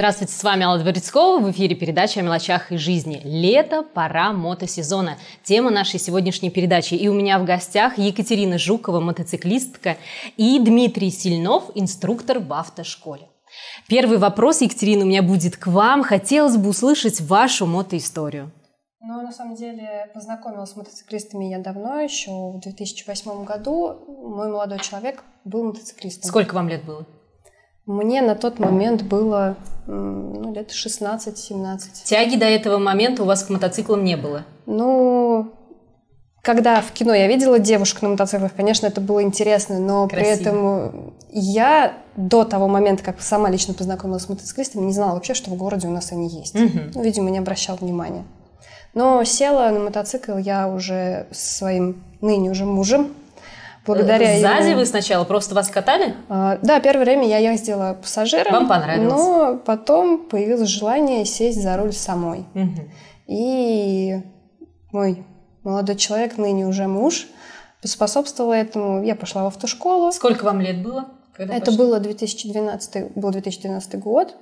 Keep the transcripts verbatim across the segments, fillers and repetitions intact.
Здравствуйте, с вами Алла Дворецкова. В эфире передача о мелочах из жизни. Лето, пора мотосезона. Тема нашей сегодняшней передачи. И у меня в гостях Екатерина Жукова, мотоциклистка, и Дмитрий Сильнов, инструктор в автошколе. Первый вопрос, Екатерина, у меня будет к вам. Хотелось бы услышать вашу мотоисторию. Ну, на самом деле, познакомилась с мотоциклистами я давно, еще в две тысячи восьмом году. Мой молодой человек был мотоциклистом. Сколько вам лет было? Мне на тот момент было ну, лет шестнадцать-семнадцать. Тяги до этого момента у вас к мотоциклам не было? Ну, когда в кино я видела девушек на мотоциклах, конечно, это было интересно, но Красиво. При этом я до того момента, как сама лично познакомилась с мотоциклистами, не знала вообще, что в городе у нас они есть. Угу. Ну, видимо, не обращала внимания. Но села на мотоцикл я уже со своим ныне уже мужем. Благодаря Сзади ему... вы сначала просто вас катали? А, да, первое время я ездила пассажиром. Вам понравилось? Но потом появилось желание сесть за руль самой. Угу. И мой молодой человек, ныне уже муж, поспособствовал этому. Я пошла в автошколу. Сколько вам лет было? Когда Это пошли? было две тысячи двенадцатый, был две тысячи двенадцатый год.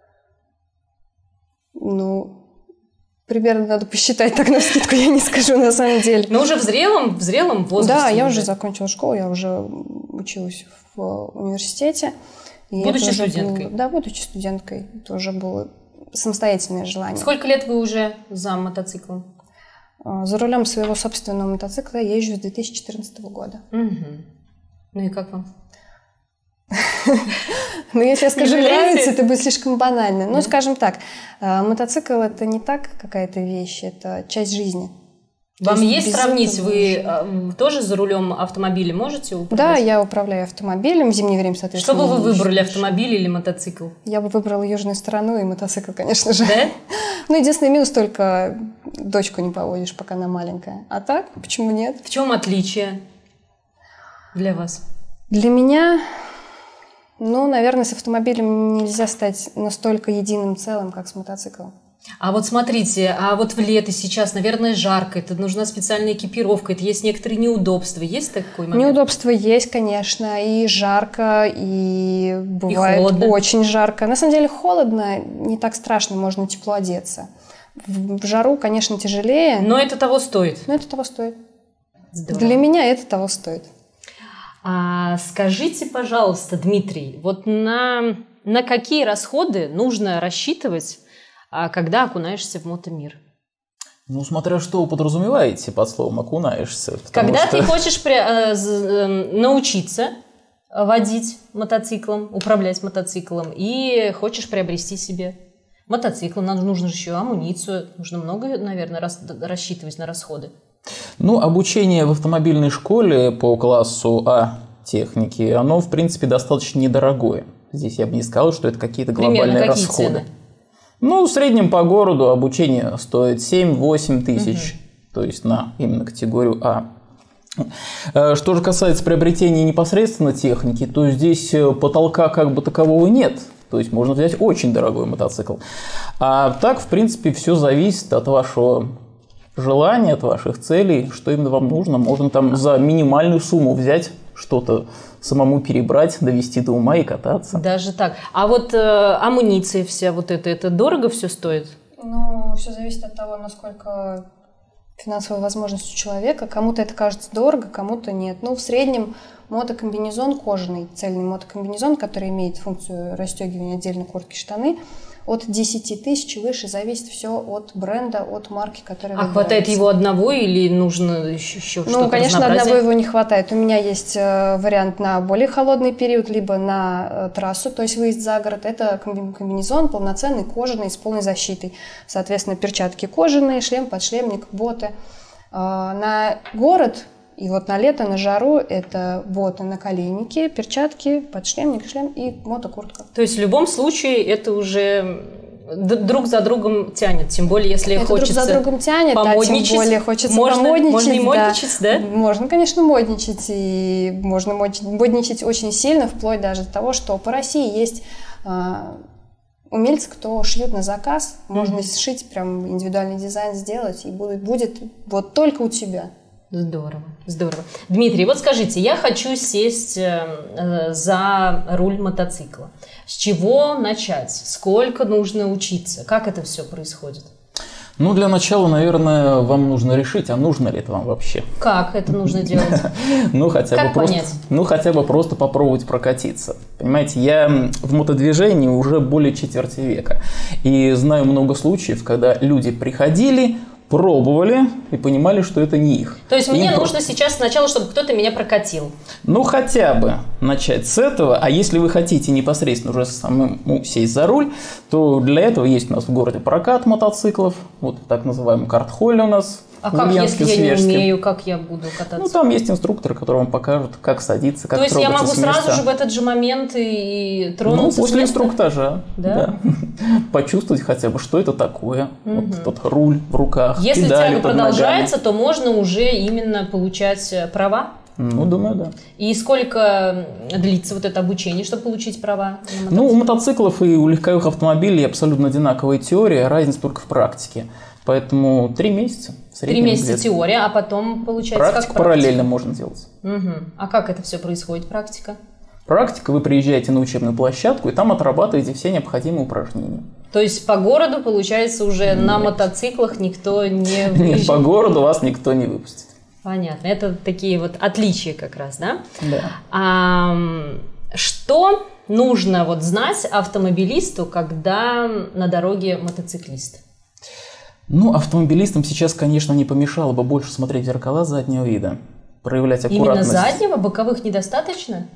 Ну... Примерно надо посчитать, так навскидку я не скажу на самом деле. Но уже в зрелом, в зрелом возрасте? Да, я уже закончила школу, я уже училась в университете. Будучи студенткой? Было, да, будучи студенткой. Это уже было самостоятельное желание. Сколько лет вы уже за мотоциклом? За рулем своего собственного мотоцикла я езжу с две тысячи четырнадцатого года. Угу. Ну и как вам? Ну, если я скажу нравится, это будет слишком банально. Ну, скажем так, мотоцикл — это не так какая-то вещь, это часть жизни. Вам есть сравнить? Вы тоже за рулем автомобиля можете управлять? Да, я управляю автомобилем в зимнее время, соответственно. Что бы вы выбрали, автомобиль или мотоцикл? Я бы выбрала южную сторону и мотоцикл, конечно же. Да? Ну, единственный минус — только дочку не поводишь, пока она маленькая. А так, почему нет? В чем отличие для вас? Для меня... Ну, наверное, с автомобилем нельзя стать настолько единым целым, как с мотоциклом. А вот смотрите, а вот в лето сейчас, наверное, жарко, это нужна специальная экипировка, это есть некоторые неудобства. Есть такой момент? Неудобства есть, конечно, и жарко, и бывает и очень жарко. На самом деле холодно, не так страшно, можно тепло одеться. В жару, конечно, тяжелее. Но это того стоит? Но это того стоит. Здорово. Для меня это того стоит. А скажите, пожалуйста, Дмитрий, вот на, на какие расходы нужно рассчитывать, когда окунаешься в мотомир? Ну, смотря что вы подразумеваете под словом «окунаешься». Когда что... ты хочешь при, э, научиться водить мотоциклом, управлять мотоциклом, и хочешь приобрести себе мотоцикл, нам нужно же еще амуницию, нужно много, наверное, рас, рассчитывать на расходы. Ну, обучение в автомобильной школе по классу А техники, оно, в принципе, достаточно недорогое. Здесь я бы не сказал, что это какие-то глобальные Примерно какие расходы. Цены? Ну, в среднем по городу обучение стоит семь-восемь тысяч, угу. То есть на именно категорию А. Что же касается приобретения непосредственно техники, то здесь потолка как бы такового нет. То есть можно взять очень дорогой мотоцикл. А так, в принципе, все зависит от вашего желания, от ваших целей, что именно вам нужно. Можно там за минимальную сумму взять что-то, самому перебрать, довести до ума и кататься. Даже так. А вот э, амуниция вся вот эта, это дорого все стоит? Ну, все зависит от того, насколько финансовая возможность у человека. Кому-то это кажется дорого, кому-то нет. Ну, в среднем мотокомбинезон кожаный, цельный мотокомбинезон, который имеет функцию расстегивания отдельно куртки, штаны, от десяти тысяч и выше, зависит все от бренда, от марки, которая выбирается. А хватает его одного или нужно еще, еще что-то? Ну, конечно, одного его не хватает. У меня есть вариант на более холодный период, либо на трассу, то есть выезд за город. Это комбинезон полноценный, кожаный, с полной защитой. Соответственно, перчатки кожаные, шлем, подшлемник, боты. На город и вот на лето, на жару это боты, наколенники, перчатки, подшлемник, шлем и мотокуртка. То есть в любом случае это уже друг за другом тянет, тем более если это хочется друг за другом тянет, да, тем более хочется можно, помодничать. Можно и модничать, да? да? Можно, конечно, модничать, и можно модничать очень сильно, вплоть даже до того, что по России есть а, умельцы, кто шьют на заказ, mm-hmm. можно сшить, прям индивидуальный дизайн сделать, и будет, будет вот только у тебя. Здорово, здорово. Дмитрий, вот скажите, я хочу сесть э, за руль мотоцикла. С чего начать? Сколько нужно учиться? Как это все происходит? Ну, для начала, наверное, вам нужно решить, а нужно ли это вам вообще. Как это нужно делать? Ну, хотя бы просто, понять? ну, хотя бы просто попробовать прокатиться. Понимаете, я в мотодвижении уже более четверти века. И знаю много случаев, когда люди приходили, пробовали и понимали, что это не их. То есть мне Им нужно про... сейчас сначала, чтобы кто-то меня прокатил? Ну, хотя бы начать с этого. А если вы хотите непосредственно уже самому сесть за руль, то для этого есть у нас в городе прокат мотоциклов. Вот так называемый карт-холли у нас. А как, если я не умею, как я буду кататься? Ну, там есть инструкторы, которые вам покажут, как садиться, как трогаться с места. То есть я могу сразу же в этот же момент и тронуться? Ну, после инструктажа, да? да. Почувствовать хотя бы, что это такое. Угу. Вот этот руль в руках, если тяга продолжается, ногами. То можно уже именно получать права? Ну, думаю, да. И сколько длится вот это обучение, чтобы получить права? Ну, у мотоциклов и у легковых автомобилей абсолютно одинаковая теория, разница только в практике. Поэтому три месяца. Три месяца теория, а потом получается практика как практика? Параллельно можно делать. Угу. А как это все происходит, практика? Практика, вы приезжаете на учебную площадку и там отрабатываете все необходимые упражнения. То есть по городу, получается, уже Нет. на мотоциклах никто не выезжает? Нет, по городу вас никто не выпустит. Понятно. Это такие вот отличия как раз, да? Да. А, что нужно вот знать автомобилисту, когда на дороге мотоциклист? Ну, автомобилистам сейчас, конечно, не помешало бы больше смотреть в зеркала заднего вида, проявлять аккуратность. Именно заднего? Боковых недостаточно?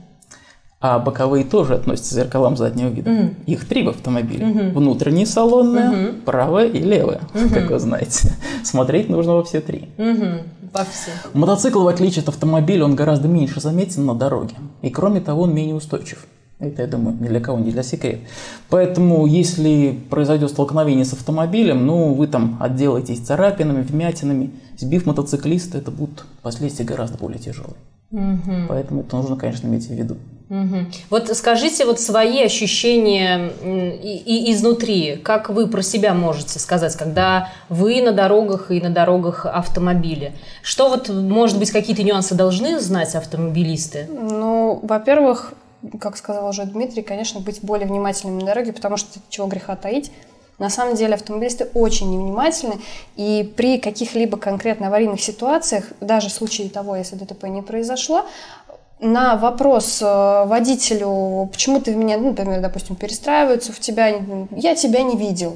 А боковые тоже относятся к зеркалам заднего вида. Mm. Их три в автомобиле. Mm-hmm. Внутреннее салонное, mm-hmm. правое и левое, mm-hmm. как вы знаете. Смотреть нужно во все три. Mm-hmm. Во все. Мотоцикл, в отличие от автомобиля, он гораздо меньше заметен на дороге. И кроме того, он менее устойчив. Это, я думаю, ни для кого не для секрет. Поэтому, если произойдет столкновение с автомобилем, ну, вы там отделаетесь царапинами, вмятинами. Сбив мотоциклиста, это будут последствия гораздо более тяжелые. Угу. Поэтому это нужно, конечно, иметь в виду. Угу. Вот скажите вот свои ощущения и, и изнутри, как вы про себя можете сказать, когда вы на дорогах и на дорогах автомобиля. Что вот, может быть, какие-то нюансы должны знать автомобилисты? Ну, во-первых, как сказал уже Дмитрий, конечно, быть более внимательными на дороге, потому что чего греха таить. На самом деле автомобилисты очень невнимательны, и при каких-либо конкретно аварийных ситуациях, даже в случае того, если ДТП не произошло, на вопрос водителю, почему ты в меня, ну, например, допустим, перестраиваются в тебя, я тебя не видел.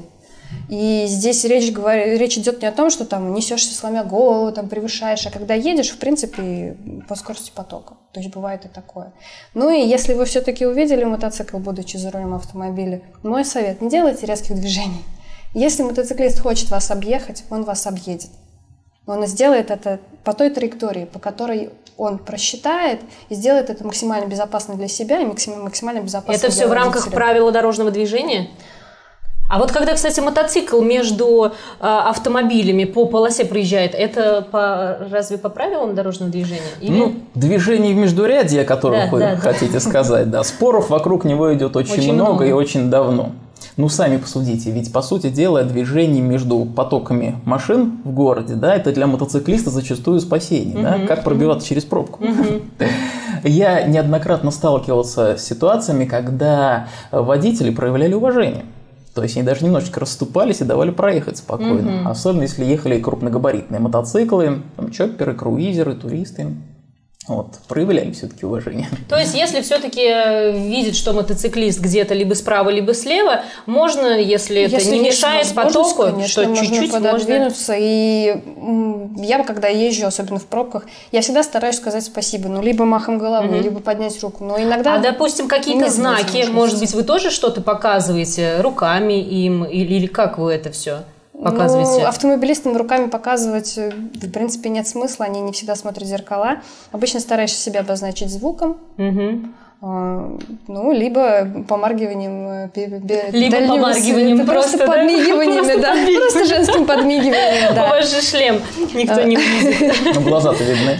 И здесь речь, говорит, речь идет не о том, что там несешься, сломя голову, там, превышаешь, а когда едешь, в принципе, по скорости потока. То есть бывает и такое. Ну и если вы все-таки увидели мотоцикл, будучи за рулем автомобиля, мой совет – не делайте резких движений. Если мотоциклист хочет вас объехать, он вас объедет. Но он сделает это по той траектории, по которой он просчитает и сделает это максимально безопасно для себя и максимально безопасно это для все в рамках водителя. Правила дорожного движения? А вот когда, кстати, мотоцикл между э, автомобилями по полосе проезжает, это по, разве по правилам дорожного движения? Или... Ну, движение в междурядье, о котором да, вы да, хотите да. сказать, да, споров вокруг него идет очень, очень много, много и очень давно. Ну, сами посудите, ведь, по сути дела, движение между потоками машин в городе, да, это для мотоциклиста зачастую спасение, uh-huh, да, как пробиваться uh-huh. через пробку. Uh-huh. Я неоднократно сталкивался с ситуациями, когда водители проявляли уважение. То есть они даже немножечко расступались и давали проехать спокойно. Uh-huh. Особенно если ехали крупногабаритные мотоциклы, там, чопперы, круизеры, туристы. Вот, проявляем все-таки уважение. То есть, если все-таки видит, что мотоциклист где-то либо справа, либо слева, можно, если, если это не мешает потоку, конечно, что чуть-чуть пододвинуться. Можно... И я, когда езжу, особенно в пробках, я всегда стараюсь сказать спасибо. Ну, либо махом головы, угу. либо поднять руку. Но иногда... А, допустим, какие-то знаки, может быть, вы тоже что-то показываете руками им, или, или как вы это все показываете? Ну, автомобилистам руками показывать, в принципе, нет смысла, они не всегда смотрят в зеркала. Обычно стараешься себя обозначить звуком, угу. а, ну, либо помаргиванием. Либо помаргиванием, просто, просто подмигиваниями, да? да? Просто женским подмигиванием, да. У вас же шлем, никто не видит. Ну, глаза-то видны.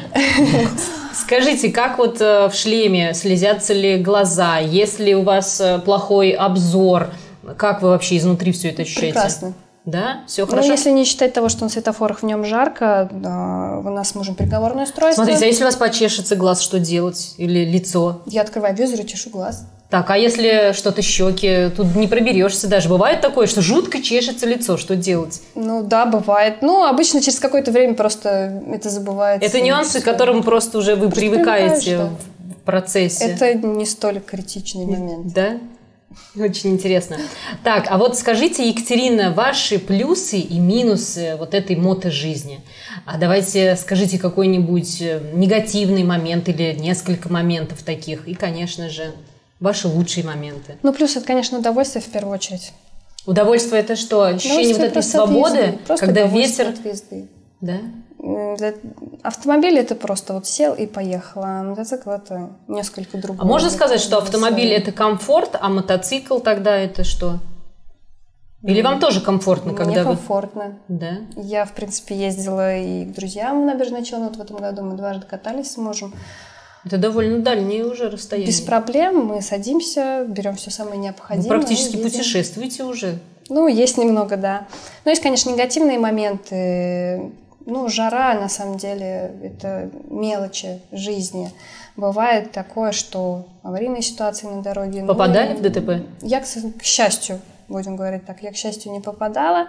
Скажите, как вот в шлеме, слезятся ли глаза, есть ли у вас плохой обзор, как вы вообще изнутри все это ощущаете? Прекрасно. Да? Все хорошо? Ну, если не считать того, что на светофорах в нем жарко, да, у нас с мужем переговорное устройство. Смотрите, а если у вас почешется глаз, что делать? Или лицо? Я открываю визор и чешу глаз. Так, а если что-то щеки, тут не проберешься даже. Бывает такое, что жутко чешется лицо, что делать? Ну да, бывает. Ну, обычно через какое-то время просто это забывается. Это нюансы, к которым просто уже вы Просто привыкаете да. в процессе. Это не столь критичный момент. Да? Очень интересно. Так, а вот скажите, Екатерина, ваши плюсы и минусы вот этой мотожизни. А давайте скажите какой-нибудь негативный момент или несколько моментов таких. И, конечно же, ваши лучшие моменты. Ну, плюс это, конечно, удовольствие в первую очередь. Удовольствие это что? Ощущение вот этой свободы, когда ветер... От езды. Да? Для... Автомобиль это просто вот сел и поехал, а мотоцикл это несколько другое. А можно сказать, что автомобиль это комфорт, а мотоцикл тогда это что? Или вам тоже комфортно, Мне когда комфортно. вы... Да? Я, в принципе, ездила и к друзьям в Набережный Челны вот в этом году. Мы дважды катались с мужем. Это довольно дальние уже расстояния. Без проблем. Мы садимся, берем все самое необходимое. Вы практически путешествуете уже. Ну, есть немного, да. Но есть, конечно, негативные моменты. Ну, жара, на самом деле, это мелочи жизни. Бывает такое, что аварийные ситуации на дороге... Попадали ну, в ДТП? Я, к, к счастью, будем говорить так, я, к счастью, не попадала.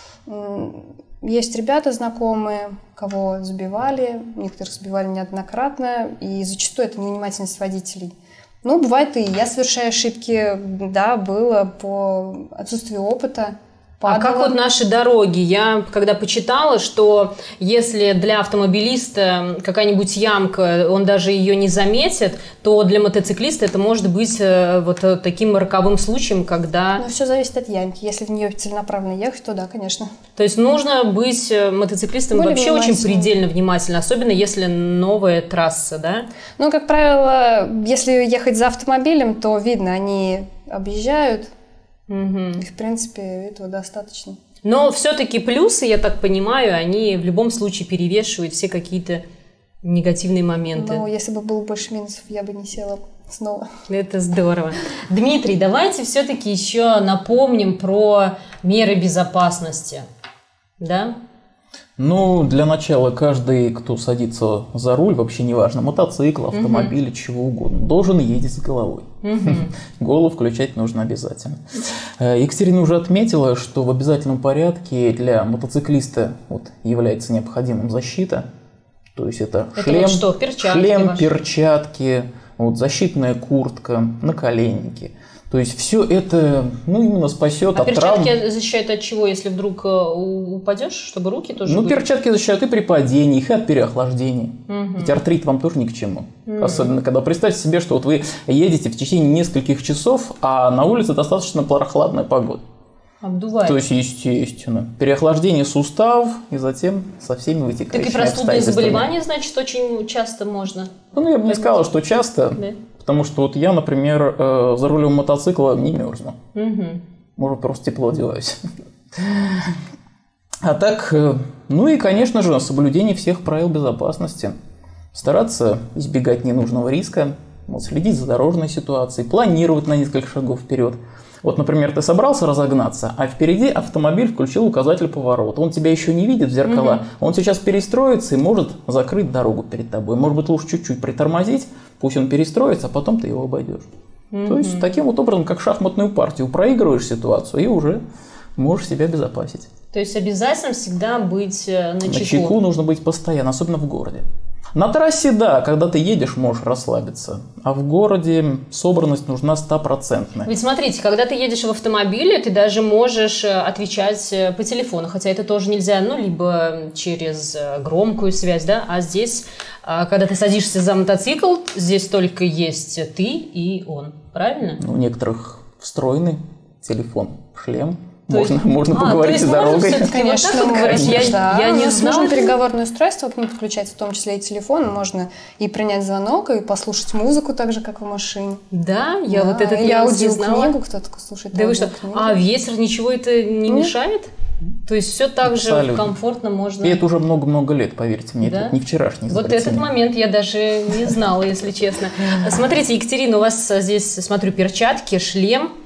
Есть ребята знакомые, кого сбивали, некоторых сбивали неоднократно, и зачастую это невнимательность водителей. Ну, бывает и я совершаю ошибки, да, было по отсутствию опыта. А как вот наши дороги? Я когда почитала, что если для автомобилиста какая-нибудь ямка, он даже ее не заметит, то для мотоциклиста это может быть вот таким роковым случаем, когда... Ну, все зависит от ямки. Если в нее целенаправленно ехать, то да, конечно. То есть нужно быть мотоциклистом более вообще очень предельно внимательно, особенно если новая трасса, да? Ну, как правило, если ехать за автомобилем, то видно, они объезжают. Угу. И, в принципе, этого достаточно. Но все-таки плюсы, я так понимаю, они в любом случае перевешивают все какие-то негативные моменты. Ну, если бы было больше минусов, я бы не села снова. Это здорово. Дмитрий, давайте все-таки еще напомним про меры безопасности. Да? Ну, для начала, каждый, кто садится за руль, вообще неважно, мотоцикл, автомобиль, угу. чего угодно, должен ездить с головой. Угу. Голову включать нужно обязательно. Екатерина уже отметила, что в обязательном порядке для мотоциклиста вот, является необходимым защита. То есть это, это шлем, вот что? Перчатки, шлем перчатки, вот, защитная куртка, наколенники. То есть все это, ну, именно спасет а от травм. Перчатки защищают от чего, если вдруг упадешь, чтобы руки тоже Ну, были? перчатки защищают и при падении, и от переохлаждения. Угу. Ведь артрит вам тоже ни к чему. Угу. Особенно, когда представьте себе, что вот вы едете в течение нескольких часов, а на улице достаточно прохладная погода. Обдувает. То есть, естественно, переохлаждение суставов и затем со всеми вытекающими Так и простудные обстоятельствами. заболевания, значит, очень часто можно? Ну, я бы не сказала, что часто. Да. Потому что вот я, например, за рулем мотоцикла не мерзну. Угу. Может, просто тепло одеваюсь. А так, ну и, конечно же, соблюдение всех правил безопасности. Стараться избегать ненужного риска, вот, следить за дорожной ситуацией, планировать на несколько шагов вперед. Вот, например, ты собрался разогнаться, а впереди автомобиль включил указатель поворота. Он тебя еще не видит в зеркала, угу. он сейчас перестроится и может закрыть дорогу перед тобой. Может быть, лучше чуть-чуть притормозить, пусть он перестроится, а потом ты его обойдешь. Угу. То есть, таким вот образом, как шахматную партию, проигрываешь ситуацию и уже можешь себя обезопасить. То есть, обязательно всегда быть на чеку. На чеку нужно быть постоянно, особенно в городе. На трассе, да, когда ты едешь, можешь расслабиться, а в городе собранность нужна стопроцентная. Ведь смотрите, когда ты едешь в автомобиле, ты даже можешь отвечать по телефону, хотя это тоже нельзя, ну, либо через громкую связь, да, а здесь, когда ты садишься за мотоцикл, здесь только есть ты и он, правильно? Ну, у некоторых встроенный телефон, шлем. То можно есть... можно а, поговорить с дорогой. Конечно, вот вот конечно. Я, да. я не знала. Можно переговорное устройство, к ним подключается в том числе и телефон. Можно и принять звонок, и послушать музыку так же, как в машине. Да? Я да. вот этот Или я не знала. аудиокнигу кто-то слушает. Да вы что? А ветер ничего это не Нет. мешает? То есть все так Абсолютно. же комфортно можно... И это уже много-много лет, поверьте мне, да? это не вчерашний Вот этот момент я даже не знала, если честно. Смотрите, Екатерина, у вас здесь, смотрю, перчатки, шлем.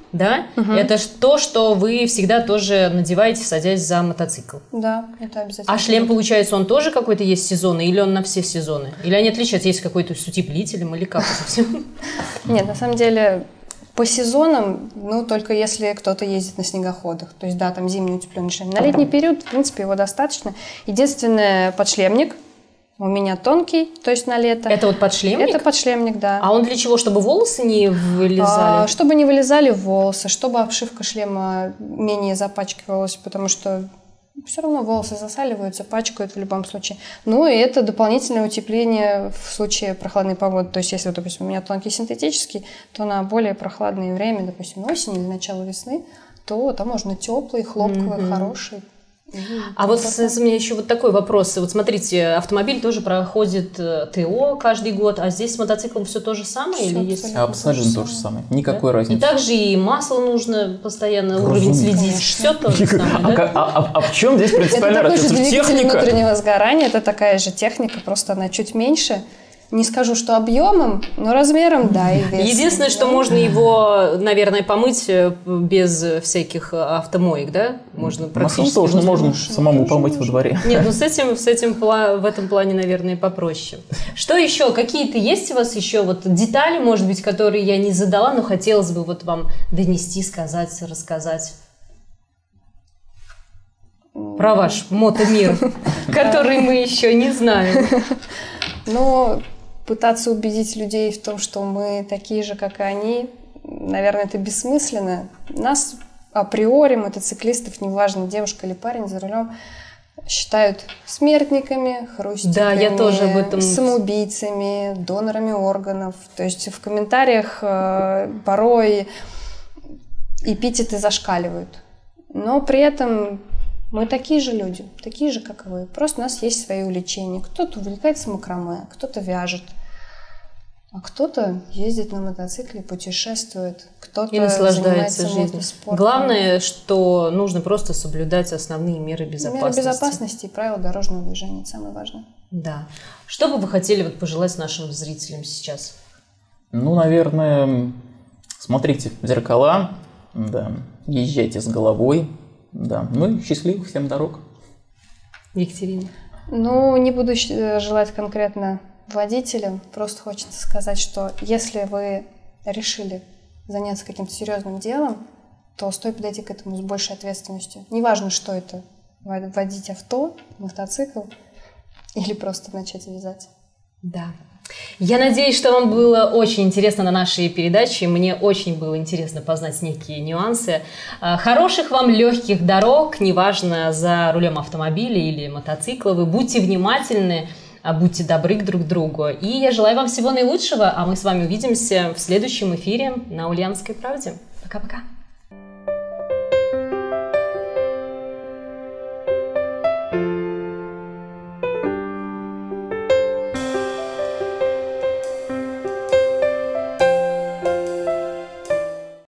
да? Угу. Это ж то, что вы всегда тоже надеваете, садясь за мотоцикл. Да, это обязательно. А шлем, получается, он тоже какой-то есть сезонный, или он на все сезоны? Или они отличаются, есть какой-то с утеплителем, или как это все? Нет, на самом деле, по сезонам, ну, только если кто-то ездит на снегоходах. То есть, да, там зимний утепленный шлем. На летний период, в принципе, его достаточно. Единственное, подшлемник у меня тонкий, то есть на лето. Это вот подшлемник? Это подшлемник, да. А он для чего? Чтобы волосы не вылезали? А, чтобы не вылезали волосы, чтобы обшивка шлема менее запачкивалась, потому что все равно волосы засаливаются, пачкают в любом случае. Ну и это дополнительное утепление в случае прохладной погоды. То есть если, допустим, у меня тонкий синтетический, то на более прохладное время, допустим, осень или начало весны, то там можно теплый, хлопковый, mm-hmm. хороший. А вот у меня еще вот такой вопрос. Вот смотрите, автомобиль тоже проходит ТО каждый год, а здесь с мотоциклом все то же самое? Все или есть? Абсолютно то же самое. Никакой да? разницы. И также и масло нужно постоянно уровень следить. Все то же самое, да? А, а, а в чем здесь принципиальная разница? Это такой же двигатель техника? внутреннего сгорания, это такая же техника, просто она чуть меньше. Не скажу, что объемом, но размером, да, и весом. Единственное, что можно его, наверное, помыть без всяких автомоек, да? Можно практически... Маслом тоже можно можно. самому Тоже помыть можно. во дворе. Нет, ну с этим, с этим в этом плане, наверное, попроще. Что еще? Какие-то есть у вас еще вот детали, может быть, которые я не задала, но хотелось бы вот вам донести, сказать, рассказать? Про ваш мотомир, который мы еще не знаем. Ну, пытаться убедить людей в том, что мы такие же, как и они, наверное, это бессмысленно. Нас априори, мотоциклистов, неважно, девушка или парень за рулем, считают смертниками, хрустиками, да, я тоже об этом... самоубийцами, донорами органов. То есть в комментариях э, порой эпитеты зашкаливают. Но при этом мы такие же люди, такие же, как и вы. Просто у нас есть свои увлечения. Кто-то увлекается макраме, кто-то вяжет, а кто-то ездит на мотоцикле, путешествует, кто-то и наслаждается занимается жизнью. мотоспортом. Главное, что нужно просто соблюдать основные меры безопасности. Меры безопасности и правила дорожного движения, это самое важное. Да. Что бы вы хотели вот пожелать нашим зрителям сейчас? Ну, наверное, смотрите в зеркала, да, езжайте с головой. Да, ну и счастливых всем дорог. Екатерина? Ну, не буду желать конкретно водителям, просто хочется сказать, что если вы решили заняться каким-то серьезным делом, то стоит подойти к этому с большей ответственностью. Неважно, что это, водить авто, мотоцикл или просто начать вязать. Да. Я надеюсь, что вам было очень интересно на нашей передаче. Мне очень было интересно познать некие нюансы. Хороших вам легких дорог, неважно, за рулем автомобиля или мотоцикла. Вы будьте внимательны, будьте добры друг к другу. И я желаю вам всего наилучшего, а мы с вами увидимся в следующем эфире на Ульяновской правде. Пока-пока.